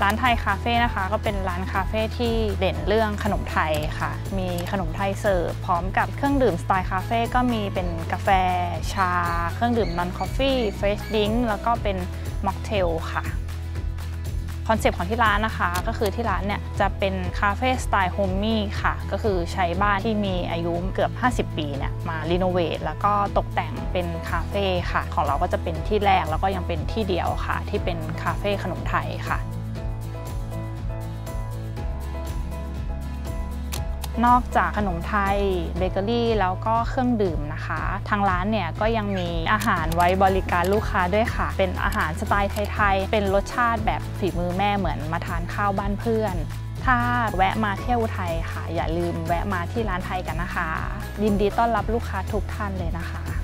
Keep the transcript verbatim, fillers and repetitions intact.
ร้านไทยคาเฟ่นะคะก็เป็นร้านคาเฟ่ที่เด่นเรื่องขนมไทยค่ะมีขนมไทยเสิร์ฟพร้อมกับเครื่องดื่มสไตล์คาเฟ่ก็มีเป็นกาแฟชาเครื่องดื่มนอนคอฟฟี่เฟรชดริงก์แล้วก็เป็นม็อกเทลค่ะคอนเซปต์ของที่ร้านนะคะก็คือที่ร้านเนี่ยจะเป็นคาเฟ่สไตล์โฮมมี่ค่ะก็คือใช้บ้านที่มีอายุเกือบห้าสิบปีเนี่ยมารีโนเวทแล้วก็ตกแต่งเป็นคาเฟ่ค่ะของเราก็จะเป็นที่แรกแล้วก็ยังเป็นที่เดียวค่ะที่เป็นคาเฟ่ขนมไทยค่ะนอกจากขนมไทยเบเกอรี่แล้วก็เครื่องดื่มนะคะทางร้านเนี่ยก็ยังมีอาหารไว้บริการลูกค้าด้วยค่ะเป็นอาหารสไตล์ไทยๆเป็นรสชาติแบบฝีมือแม่เหมือนมาทานข้าวบ้านเพื่อนถ้าแวะมาเที่ยวอุทัยค่ะอย่าลืมแวะมาที่ร้านไทยกันนะคะยินดีต้อนรับลูกค้าทุกท่านเลยนะคะ